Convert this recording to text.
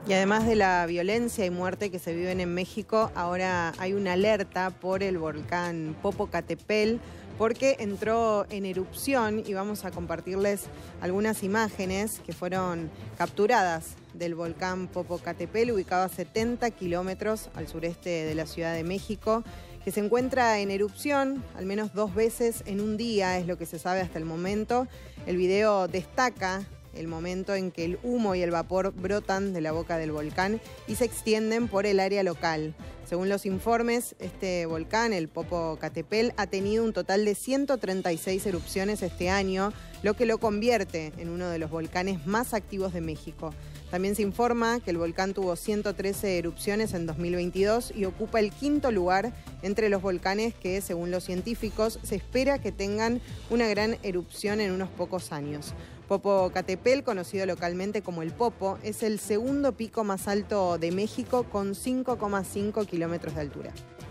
Y además de la violencia y muerte que se viven en México, ahora hay una alerta por el volcán Popocatépetl, porque entró en erupción y vamos a compartirles algunas imágenes que fueron capturadas del volcán Popocatépetl, ubicado a 70 kilómetros al sureste de la Ciudad de México, que se encuentra en erupción al menos 2 veces en un día, es lo que se sabe hasta el momento. El video destaca el momento en que el humo y el vapor brotan de la boca del volcán y se extienden por el área local. Según los informes, este volcán, el Popocatépetl, ha tenido un total de 136 erupciones este año, lo que lo convierte en uno de los volcanes más activos de México. También se informa que el volcán tuvo 113 erupciones en 2022 y ocupa el 5º lugar entre los volcanes que, según los científicos, se espera que tengan una gran erupción en unos pocos años. Popocatépetl, conocido localmente como el Popo, es el segundo pico más alto de México con 5,5 kilómetros de altura.